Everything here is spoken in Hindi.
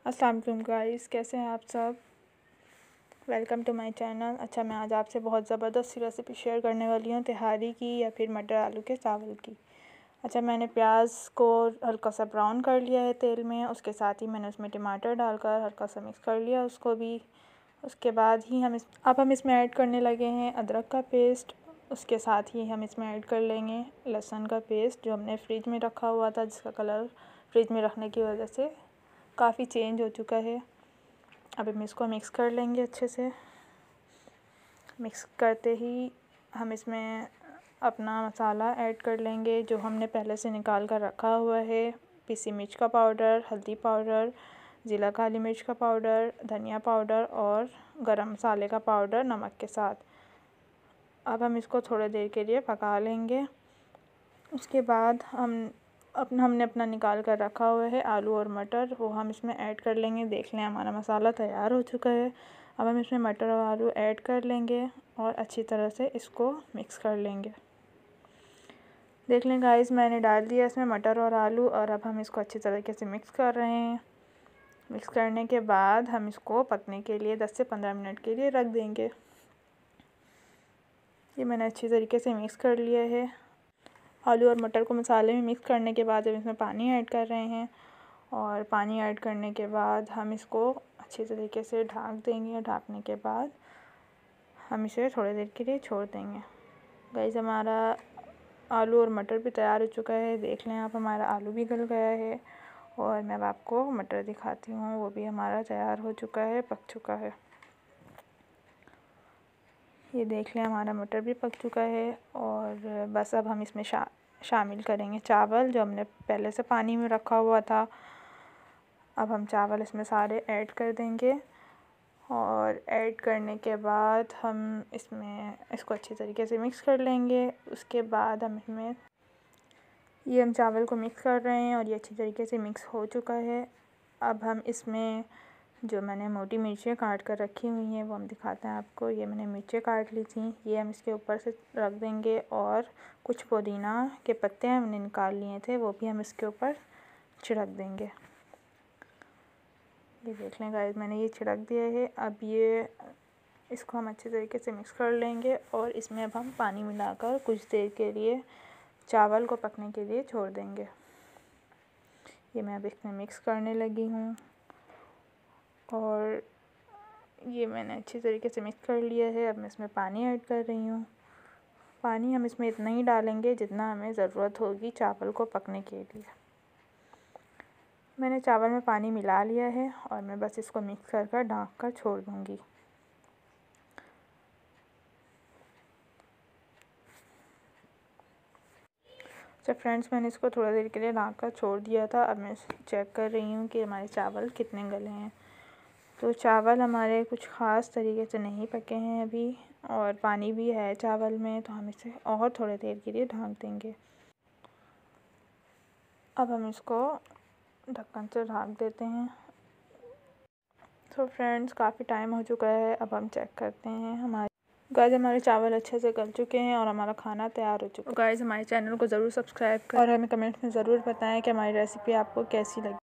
अस्सलाम वालेकुम गाइस, कैसे हैं आप सब। Welcome to my channel. अच्छा, मैं आज आपसे बहुत ज़बरदस्त सी रेसिपी शेयर करने वाली हूँ, तिहारी की या फिर मटर आलू के चावल की। अच्छा, मैंने प्याज को हल्का सा ब्राउन कर लिया है तेल में, उसके साथ ही मैंने उसमें टमाटर डालकर हल्का सा मिक्स कर लिया उसको भी। उसके बाद ही हम इसमें ऐड करने लगे हैं अदरक का पेस्ट। उसके साथ ही हम इसमें ऐड कर लेंगे लहसुन का पेस्ट, जो हमने फ्रिज में रखा हुआ था, जिसका कलर फ्रिज में रखने की वजह से काफ़ी चेंज हो चुका है। अब हम इसको मिक्स कर लेंगे अच्छे से। मिक्स करते ही हम इसमें अपना मसाला ऐड कर लेंगे, जो हमने पहले से निकाल कर रखा हुआ है। पिसी मिर्च का पाउडर, हल्दी पाउडर, ज़ीरा काली मिर्च का पाउडर, धनिया पाउडर और गरम मसाले का पाउडर नमक के साथ। अब हम इसको थोड़ी देर के लिए पका लेंगे। उसके बाद हमने अपना निकाल कर रखा हुआ है आलू और मटर, वो हम इसमें ऐड कर लेंगे। देख लें, हमारा मसाला तैयार हो चुका है। अब हम इसमें मटर और आलू ऐड कर लेंगे और अच्छी तरह से इसको मिक्स कर लेंगे। देख लें गाइस, मैंने डाल दिया इसमें मटर और आलू, और अब हम इसको अच्छी तरीके से मिक्स कर रहे हैं। मिक्स करने के बाद हम इसको पकने के लिए 10 से 15 मिनट के लिए रख देंगे। ये मैंने अच्छी तरीके से मिक्स कर लिया है। आलू और मटर को मसाले में मिक्स करने के बाद अब इसमें पानी ऐड कर रहे हैं, और पानी ऐड करने के बाद हम इसको अच्छी तरीके से ढक देंगे। ढकने के बाद हम इसे थोड़ी देर के लिए छोड़ देंगे। गाइस, हमारा आलू और मटर भी तैयार हो चुका है। देख लें आप, हमारा आलू भी गल गया है, और मैं अब आपको मटर दिखाती हूँ, वो भी हमारा तैयार हो चुका है, पक चुका है। ये देख लें, हमारा मटर भी पक चुका है। और बस अब हम इसमें शामिल करेंगे चावल, जो हमने पहले से पानी में रखा हुआ था। अब हम चावल इसमें सारे ऐड कर देंगे, और ऐड करने के बाद हम इसको अच्छी तरीके से मिक्स कर लेंगे। उसके बाद हम चावल को मिक्स कर रहे हैं, और ये अच्छी तरीके से मिक्स हो चुका है। अब हम इसमें जो मैंने मोटी मिर्चें काट कर रखी हुई हैं, वो हम दिखाते हैं आपको। ये मैंने मिर्चें काट ली थी, ये हम इसके ऊपर से रख देंगे। और कुछ पुदीना के पत्ते हमने निकाल लिए थे, वो भी हम इसके ऊपर छिड़क देंगे। ये देख लें गाइस, मैंने ये छिड़क दिया है। अब इसको हम अच्छे तरीके से मिक्स कर लेंगे, और इसमें अब हम पानी मिलाकर कुछ देर के लिए चावल को पकने के लिए छोड़ देंगे। ये मैं अब इसमें मिक्स करने लगी हूँ, और ये मैंने अच्छी तरीके से मिक्स कर लिया है। अब मैं इसमें पानी ऐड कर रही हूँ। पानी हम इसमें इतना ही डालेंगे जितना हमें ज़रूरत होगी चावल को पकने के लिए। मैंने चावल में पानी मिला लिया है, और मैं बस इसको मिक्स कर ढक कर छोड़ दूँगी। तो फ्रेंड्स, मैंने इसको थोड़ा देर के लिए ढक कर छोड़ दिया था। अब मैं चेक कर रही हूँ कि हमारे चावल कितने गले हैं। तो चावल हमारे कुछ ख़ास तरीके से नहीं पके हैं अभी, और पानी भी है चावल में, तो हम इसे और थोड़ी देर के लिए ढक देंगे। अब हम इसको ढक्कन से ढक देते हैं। तो फ्रेंड्स, काफ़ी टाइम हो चुका है। अब हम चेक करते हैं। हमारे चावल अच्छे से गल चुके हैं, और हमारा खाना तैयार हो चुका है। गाइस, हमारे चैनल को ज़रूर सब्सक्राइब करें, और हमें कमेंट्स में ज़रूर बताएं कि हमारी रेसिपी आपको कैसी लगी।